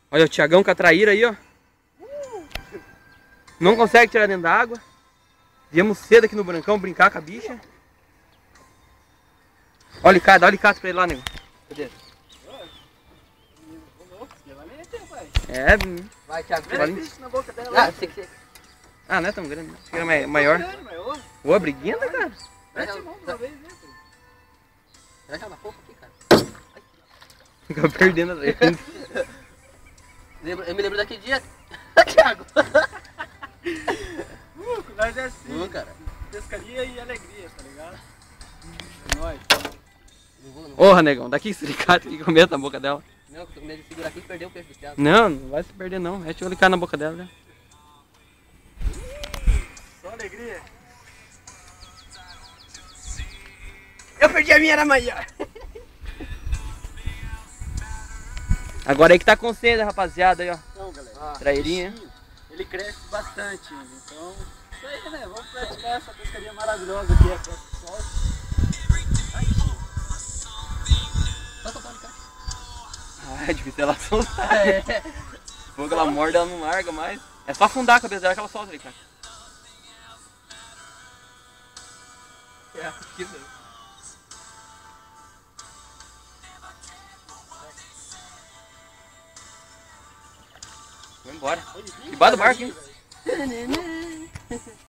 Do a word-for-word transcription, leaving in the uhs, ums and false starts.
Olha o Thiagão com a traíra aí, ó. Não consegue tirar dentro da água. Viemos cedo aqui no Brancão brincar com a bicha. Olha o alicate, dá o alicate pra ele lá, nego. Cadê? É, vai, Thiago, vale... na boca dela. Ah, tem que ser. Ah, não é tão grande, acho que era maior. Ô, a briguinha, né, cara? Mete a mão de uma vez, né? Vai já na fofa aqui, cara. Fica perdendo a traíra. Eu me lembro daquele dia. Thiago! Uh, nós é assim. Uh, cara. Pescaria e alegria, tá ligado? É nóis. Porra, negão, daqui esse alicate que comenta na boca dela. Não, eu tô com medo de segurar aqui e perder o peixe do Thiago. Não, não vai se perder não. Mete o alicate na boca dela, né? Só alegria. Eu perdi a minha, era maior. Agora aí que tá com sede, rapaziada, aí, ó. Então, galera. Ah, Trairinha. Ele cresce bastante ainda, então... Isso aí, né? Vamos praticar essa pescaria maravilhosa aqui, a pesca de sol. Ai, Só soltar o alicate. Ah, é difícil ela soltar. É. Se for que ela morde, ela não larga mais. É só afundar a cabeça dela que ela solta ali, cara. É, aqui, velho. Vou embora. Debaixo do barco, hein?